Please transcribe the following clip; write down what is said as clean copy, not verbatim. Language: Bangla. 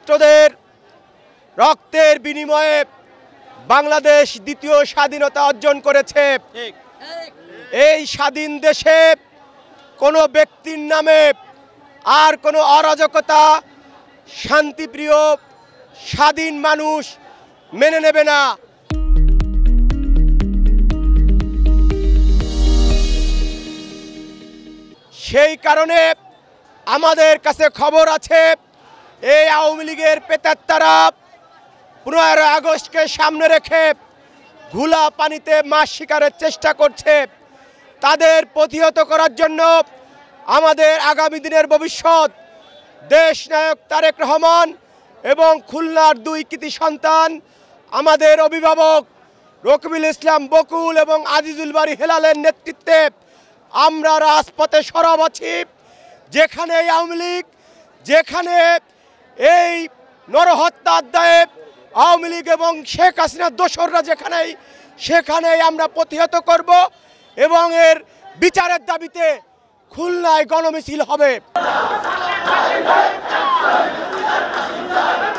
ছাত্রদের রক্তের বিনিময়ে বাংলাদেশ দ্বিতীয় স্বাধীনতা অর্জন করেছে। এই স্বাধীন দেশে কোনো ব্যক্তির নামে আর কোনো অরাজকতা শান্তিপ্রিয় স্বাধীন মানুষ মেনে নেবে না। সেই কারণে আমাদের কাছে খবর আছে এই আওয়ামী লীগের পেতাত্তারা 15 আগস্টকে সামনে রেখে ঘোলা পানিতে মাছ শিকারের চেষ্টা করছে। তাদের প্রতিহত করার জন্য আমাদের আগামী দিনের ভবিষ্যৎ দেশ নায়ক তারেক রহমান এবং খুলনার 2 কৃতি সন্তান আমাদের অভিভাবক রকিবুল ইসলাম বকুল এবং আজিজুল বারী হেলালের নেতৃত্বে আমরা রাজপথে সরব আছি। যেখানে আওয়ামী লীগ, যেখানে এই নরহত্যার দায়ে আওয়ামী লীগ এবং শেখ হাসিনার দোসররা সেখানেই আমরা প্রতিহত করব এবং এর বিচারের দাবিতে খুলনায় গণমিছিল হবে।